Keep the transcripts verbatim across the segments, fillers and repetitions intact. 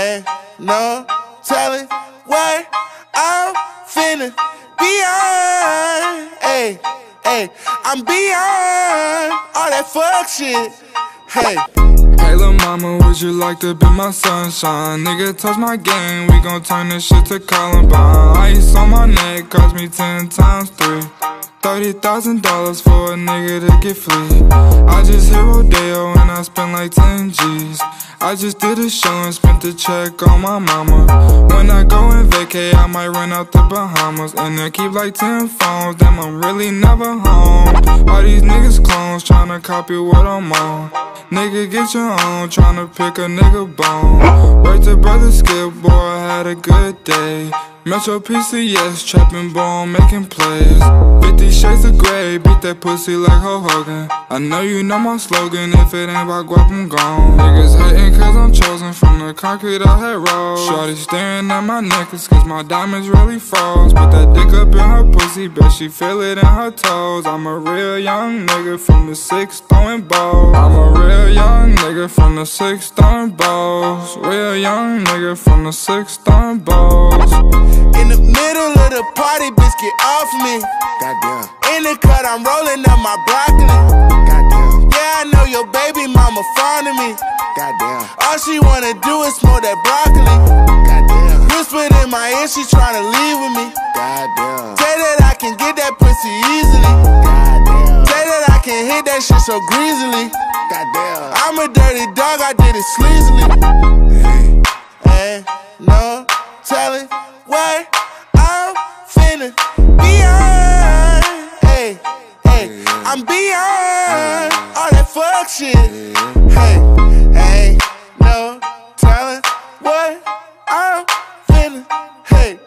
Ain't no telling what I'm finna beyond. Hey, hey, I'm beyond all that fuck shit. Hey. Hey lil' mama, would you like to be my sunshine? Nigga, touch my game, we gon' turn this shit to Columbine. Ice on my neck cost me ten times three. Thirty thousand dollars for a nigga to get free. I just hit Rodeo and I spent like ten G's. I just did a show and spent the check on my mama. When I go and vacay, I might run out the Bahamas. And I keep like ten phones, damn I'm really never home. All these niggas clones tryna copy what I'm on. Nigga get your own, tryna pick a nigga bone. Word to brother Skip, boy I had a good day. Metro P C S, trapping bone, making plays. Fifty shades of grey, beat that pussy like Hulk Hogan. I know you know my slogan, if it ain't about guap, I'm gone. Niggas hating cause I'm chosen from the concrete I had rolled. Shorty staring at my necklace cause my diamonds really froze. Put that dick up in her pussy, bet she feel it in her toes. I'm a real young nigga from the six throwing balls. I'm a real young nigga from the six throwing balls. Real young nigga from the six throwing balls. In the middle of the party, bitch, get off me. Goddamn. In the cut, I'm rolling up my broccoli. Goddamn. Yeah, I know your baby mama fond of me. Goddamn. All she wanna do is smoke that broccoli. Goddamn. Whispered in my ear, she tryna leave with me. Goddamn. Say that I can get that pussy easily. Goddamn. Say that I can hit that shit so greasily. Goddamn. I'm a dirty dog, I did it sleazily. Hey, ain't no telling what I'm finna beyond. Hey, hey, I'm beyond all that fuck shit. Hey, ain't no telling what I'm finna, hey,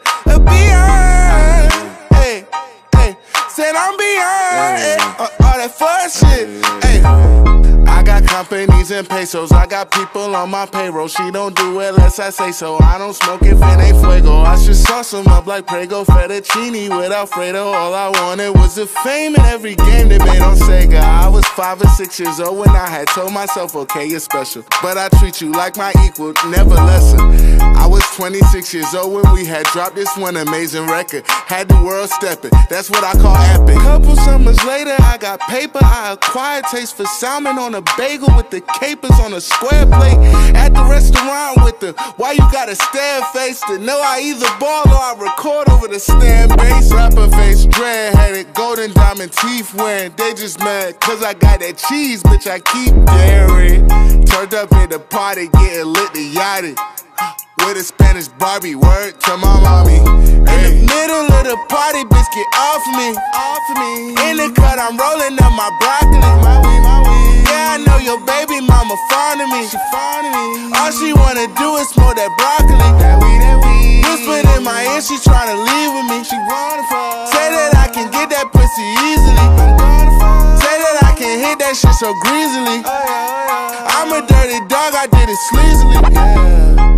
beyond. Hey, hey, said I'm beyond hey, all that fuck shit. Hey. I got companies and pesos, I got people on my payroll. She don't do it unless I say so. I don't smoke if it ain't fuego. I should sauce them up like Prego fettuccine with Alfredo. All I wanted was the fame in every game they made on Sega. I was five or six years old when I had told myself, okay, you're special, but I treat you like my equal, never lesser. I was twenty-six years old when we had dropped this one amazing record. Had the world stepping, that's what I call epic. Couple summers later, I got paper. I acquired taste for salmon on a bagel with the capers on a square plate. At the restaurant with the why you gotta stare face to know I either ball or I record over the stand bass. Rapper face, dread headed, golden diamond teeth wearing. They just mad cause I got that cheese, bitch, I keep daring. Turned up at the party, getting lit to yachty. With a Spanish Barbie, word to my mommy. In the middle of the party, bitch, get off me. Off me. In the cut, I'm rolling up my broccoli. My weed, my weed. Yeah, I know your baby mama fond of me. She fond of me. All she wanna do is smoke that broccoli. That weed, that weed. Whispered in my ear, she tryna leave with me. She wanna fuck. Say that I can get that pussy easily. I'm gonna fuck. Say that I can hit that shit so greasily. Oh, yeah, oh, yeah. I'm a dirty dog, I did it sleazily. Yeah.